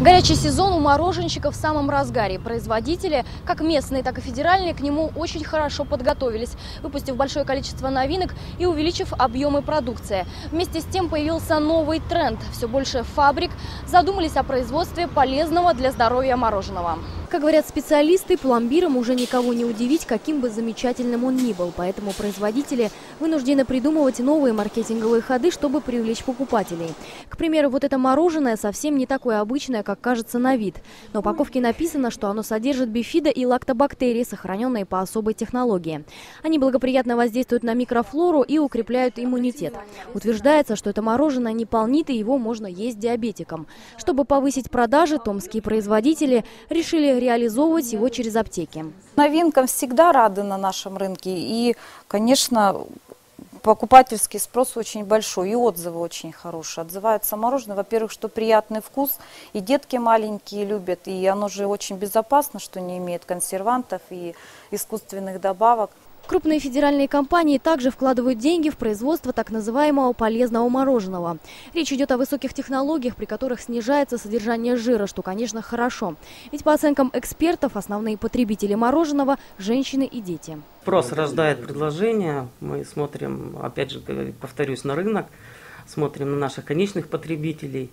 Горячий сезон у мороженщиков в самом разгаре. Производители, как местные, так и федеральные, к нему очень хорошо подготовились, выпустив большое количество новинок и увеличив объемы продукции. Вместе с тем появился новый тренд. Все больше фабрик задумались о производстве полезного для здоровья мороженого. Как говорят специалисты, пломбиром уже никого не удивить, каким бы замечательным он ни был. Поэтому производители вынуждены придумывать новые маркетинговые ходы, чтобы привлечь покупателей. К примеру, вот это мороженое совсем не такое обычное, как кажется на вид. На упаковке написано, что оно содержит бифидо и лактобактерии, сохраненные по особой технологии. Они благоприятно воздействуют на микрофлору и укрепляют иммунитет. Утверждается, что это мороженое не полнит и его можно есть диабетикам. Чтобы повысить продажи, томские производители решили реализовывать его через аптеки. Новинкам всегда рады на нашем рынке. И, конечно, покупательский спрос очень большой, и отзывы очень хорошие. Отзываются мороженое, во-первых, что приятный вкус, и детки маленькие любят, и оно же очень безопасно, что не имеет консервантов и искусственных добавок. Крупные федеральные компании также вкладывают деньги в производство так называемого полезного мороженого. Речь идет о высоких технологиях, при которых снижается содержание жира, что, конечно, хорошо. Ведь по оценкам экспертов, основные потребители мороженого – женщины и дети. Спрос рождает предложение. Мы смотрим, опять же, повторюсь, на рынок, смотрим на наших конечных потребителей.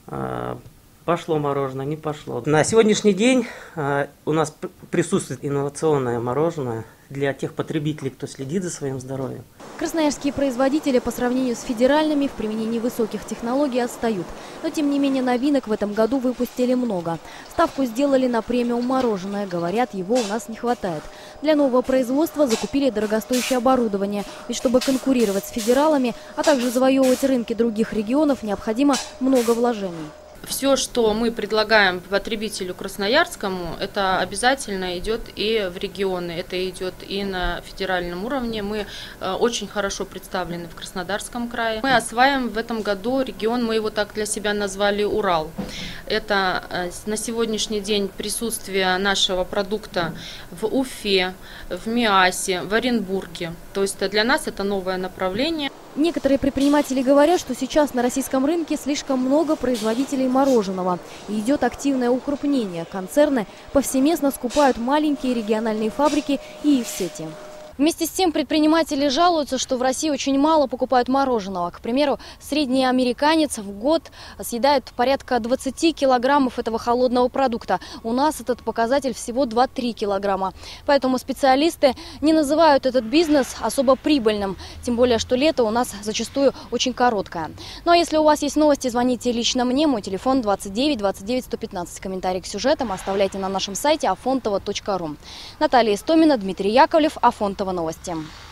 Пошло мороженое, не пошло. На сегодняшний день у нас присутствует инновационное мороженое для тех потребителей, кто следит за своим здоровьем. Красноярские производители по сравнению с федеральными в применении высоких технологий отстают. Но тем не менее новинок в этом году выпустили много. Ставку сделали на премиум мороженое. Говорят, его у нас не хватает. Для нового производства закупили дорогостоящее оборудование. Ведь чтобы конкурировать с федералами, а также завоевывать рынки других регионов, необходимо много вложений. Все, что мы предлагаем потребителю красноярскому, это обязательно идет и в регионы, это идет и на федеральном уровне. Мы очень хорошо представлены в Краснодарском крае. Мы осваиваем в этом году регион, мы его так для себя назвали Урал. Это на сегодняшний день присутствие нашего продукта в Уфе, в Миасе, в Оренбурге. То есть для нас это новое направление. Некоторые предприниматели говорят, что сейчас на российском рынке слишком много производителей мороженого. И идет активное укрупнение. Концерны повсеместно скупают маленькие региональные фабрики и их сети. Вместе с тем предприниматели жалуются, что в России очень мало покупают мороженого. К примеру, средний американец в год съедает порядка 20 килограммов этого холодного продукта. У нас этот показатель всего 2-3 килограмма. Поэтому специалисты не называют этот бизнес особо прибыльным. Тем более, что лето у нас зачастую очень короткое. Ну а если у вас есть новости, звоните лично мне. Мой телефон 29 29 115. Комментарии к сюжетам оставляйте на нашем сайте afontova.ru. Наталья Истомина, Дмитрий Яковлев, Афонтова новости.